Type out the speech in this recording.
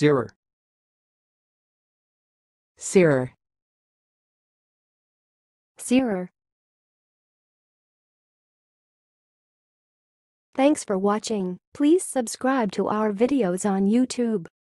searer, searer, searer. Thanks for watching. Please subscribe to our videos on YouTube.